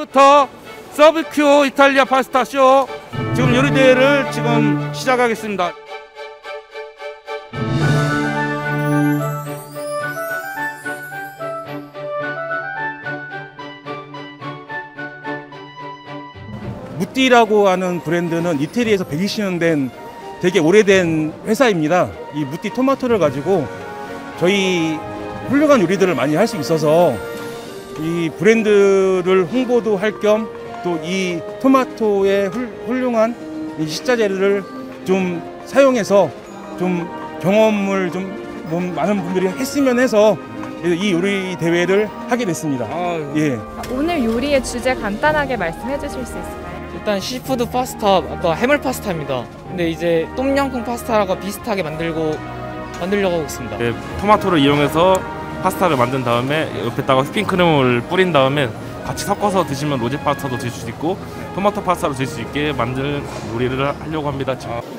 지금부터 서브큐 이탈리아 파스타 쇼 지금 요리 대회를 지금 시작하겠습니다. 무띠라고 하는 브랜드는 이태리에서 120년 된 되게 오래된 회사입니다. 이 무띠 토마토를 가지고 저희 훌륭한 요리들을 많이 할 수 있어서 이 브랜드를 홍보도 할 겸 또 이 토마토의 훌륭한 이 식자재를 좀 사용해서 좀 경험을 좀 많은 분들이 했으면 해서 이 요리 대회를 하게 됐습니다. 예. 오늘 요리의 주제 간단하게 말씀해 주실 수 있을까요? 일단 시푸드 파스타, 아까 해물 파스타입니다. 근데 이제 똠양꿍 파스타랑 비슷하게 만들려고 하고 있습니다. 네, 토마토를 이용해서 파스타를 만든 다음에 옆에다가 휘핑크림을 뿌린 다음에 같이 섞어서 드시면 로제 파스타도 드실 수 있고 토마토 파스타로 드실 수 있게 만든 요리를 하려고 합니다.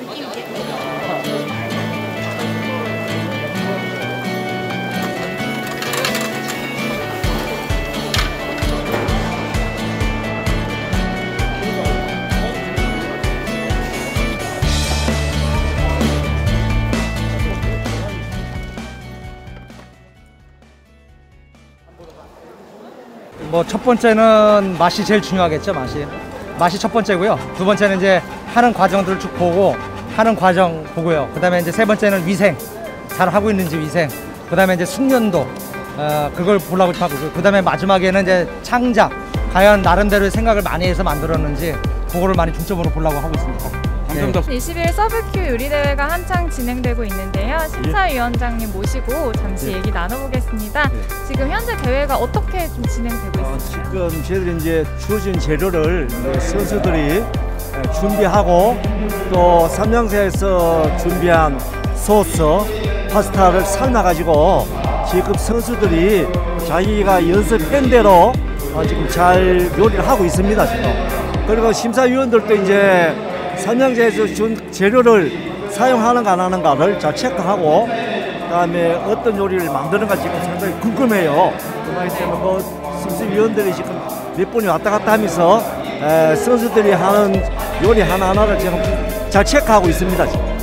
첫 번째는 맛이 제일 중요하겠죠. 맛이 첫 번째고요. 두 번째는 이제 하는 과정들을 쭉 보고 하는 과정 보고요. 그다음에 이제 세 번째는 위생, 잘 하고 있는지 위생. 그다음에 이제 숙련도 그걸 보려고 하고, 그다음에 마지막에는 이제 창작, 과연 나름대로의 생각을 많이 해서 만들었는지 그거를 많이 중점으로 보려고 하고 있습니다. 감사합니다. 20일 서브큐 요리대회가 한창 진행되고 있는데요. 심사위원장님 모시고 잠시 얘기 나눠보겠습니다. 지금 현재 대회가 어떻게 좀 진행되고 있을까요? 지금 저희들이 이제 주어진 재료를 선수들이 준비하고 또 삼양사에서 준비한 소스, 파스타를 삶아가지고 지금 선수들이 자기가 연습한 대로 지금 잘 요리를 하고 있습니다. 지금. 그리고 심사위원들도 이제 삼양제에서 준 재료를 사용하는가 안 하는가를 잘 체크하고 그다음에 어떤 요리를 만드는가 지금 상당히 궁금해요. 그렇기 때문에 심사위원들이 지금 몇 분이 왔다 갔다 하면서 선수들이 하는 요리 하나하나를 지금 잘 체크하고 있습니다. 지금.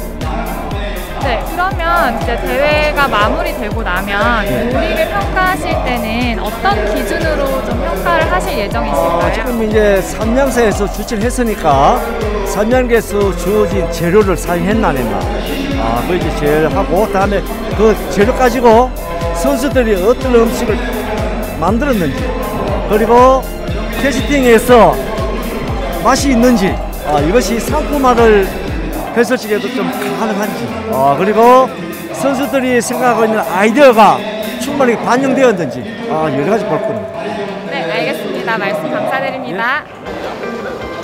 네, 그러면 이제 대회가 마무리되고 나면 요리를 평가하실 때는 어떤 기준으로 좀 평가를 하실 예정이실까요? 지금 이제 삼양사에서 주최를 했으니까 삼양사에서 주어진 재료를 사용했나 안 했나 그거 이제 제일 하고, 그다음에 그 재료 가지고 선수들이 어떤 음식을 만들었는지, 그리고 테스팅에서 맛이 있는지, 이것이 상품화를 했을 적에도 좀 가능한지, 그리고 선수들이 생각하고 있는 아이디어가 충분히 반영되었는지 여러 가지 볼 겁니다. 네, 알겠습니다. 말씀 감사드립니다.